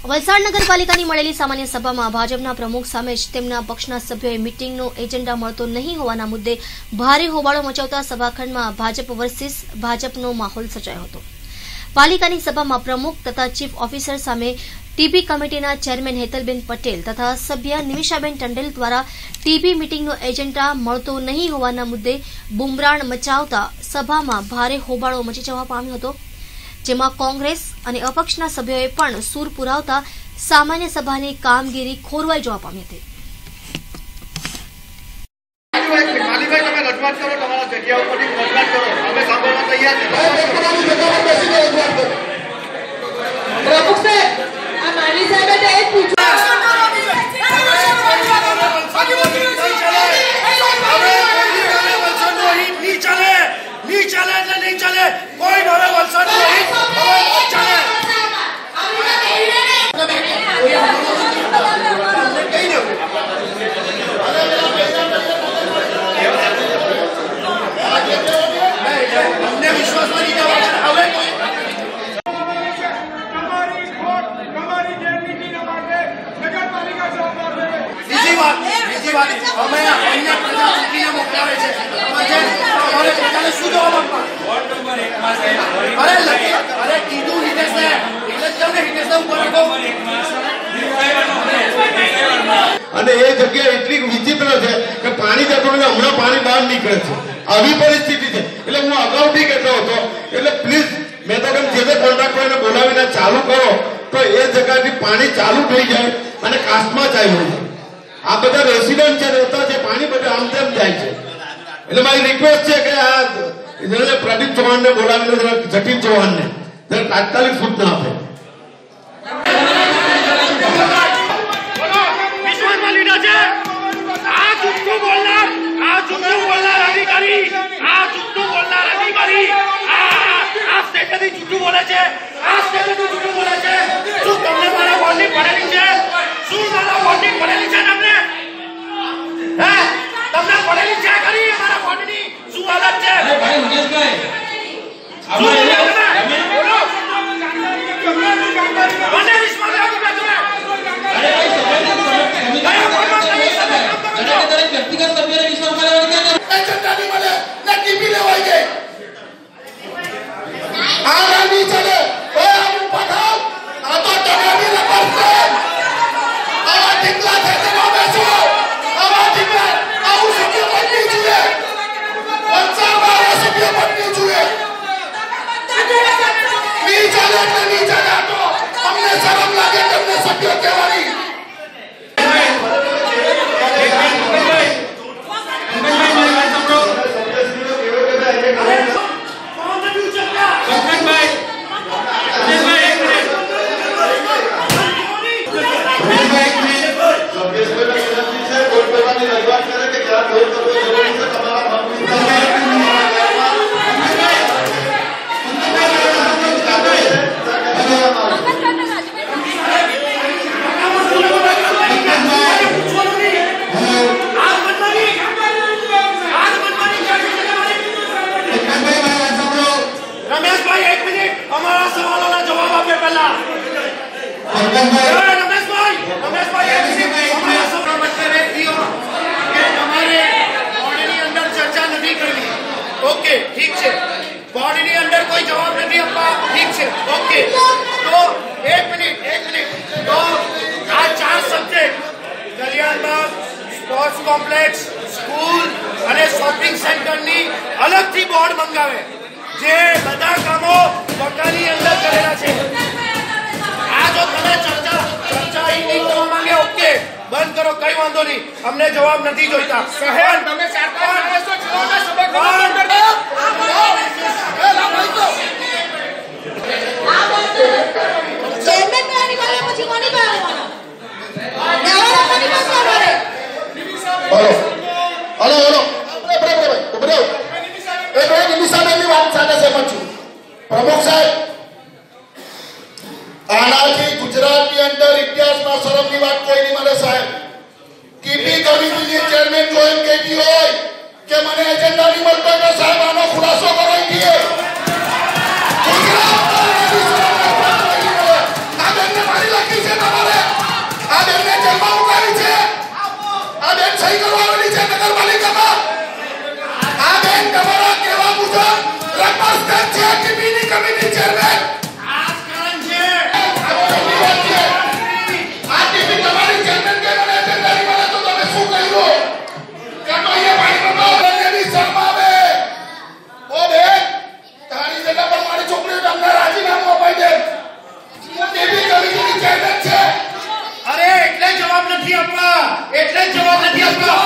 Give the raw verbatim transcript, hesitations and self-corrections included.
વલસાડ નગરપાલિકાની મળેલી સામાન્ય સભામાં ભાજપના પ્રમુખ સામે જ તેમના પક્ષના સભ્યોએ મીટિંગનો એજન્ડા મળતો નહીં હોવાના મુદ્દે ભારે હોબાળો મચાવતા સભાખંડમાં ભાજપ વર્સિસ ભાજપનો માહોલ સર્જાયો હતો। પાલિકાની સભામાં પ્રમુખ તથા ચીફ ઓફિસર સામે ટીબી કમિટીના ચેરમેન હેતલબેન પટેલ તથા સભ્ય નિમિષાબેન ટંડેલ દ્વારા ટીબી મીટિંગનો એજન્ડા મળતો નહીં હોવાના મુદ્દે બુમરાણ મચાવતા સભામાં ભારે હોબાળો મચી જવા પામ્યો હતો, જેમાં કોંગ્રેસ અને અપક્ષના સભ્યોએ પણ સૂર પુરાવતા સામાન્ય સભાની કામગીરી ખોરવાઈ જવા પામી હતી। અને એ જગ્યા એટલી વિચિત્ર છે કે પાણી જતું નથી, હમણાં પાણી બહાર નીકળે છે, આવી પરિસ્થિતિ છે। એટલે હું અગાઉથી કહેતો હતો, એટલે પ્લીઝ મેં તો કેમ જે તે કોન્ટ્રાક્ટરને બોલાવીને ચાલુ કરો તો એ જગ્યાથી પાણી ચાલુ થઈ જાય અને કાસ્ટમાં ચાલ્યું છે। આ બધા રેસિડન્ટ છે, રહેતા છે, પાણી બધું આમ તેમ જાય છે। એટલે મારી રિક્વેસ્ટ છે કે આ પ્રદીપ ચૌહાણને બોલાવીને જટીન ચૌહાણને તાત્કાલિક સૂચના આપે। ओके ठीक है, बॉडी ની અંદર કોઈ જવાબ નથી આપવા, ઠીક છે, ઓકે। તો એક મિનિટ એક મિનિટ તો આ ચાર subject Kalyanbaug, sports complex, school અને શોપિંગ સેન્ટરની અલગથી બોર્ડ મંગાવે, જે બધા કામો પગારની અંદર કરેલા છે। આ જો તમે ચર્ચા ચર્ચા અહીં નહીં કરવા માંગે, ઓકે બંધ કરો, કઈ વાંધો નહીં, અમને જવાબ નથી જોઈતા। શહેર તમે ચાર પાંચ દિવસો ચલાવના સભા બંધ કરી દો। ચેરમેન મેની વાલે પછી કોની પાસે આવવાનો? દેવાળા કોની પાસે આવવાનો? બોલો હલો હલો બરાબર ભાઈ ઉભરો એ ભાઈ નિમિષાબેનની વાત સાથે સહમત છું। પ્રમુખ સાહેબ, આનાથી ગુજરાતની અંદર ઇતિહાસમાં શરમની વાત કોઈ નહીં મળે સાહેબ। ટીપી કમિટીની ચેરમેન જો એમ કહેતી હોય કે મને એજન્ડા નહીં મળતો તો સાહેબ આનો ખુલાસો કરાવી દઈએ। ગુજરાત આ બેનને મારી લાગી છે મસ્ત છે ટીવીની કમિટી ચેરમેન આ કારણ છે આ ટીવી તમારી ચેરમેન કે મને એજન્ડાની મને તો તમે શું કહ્યું કે ભાઈ ભાઈ બનો લેડી શર્માવે ઓ બેન તારી જગ્યા પર મારી છોકરીઓ તમને રાજીનામું અપાઈ દે ટીવી કમિટીની ચેરમેન છે અરે એટલે જવાબ નથી આપવા એટલે જવાબ નથી આપવા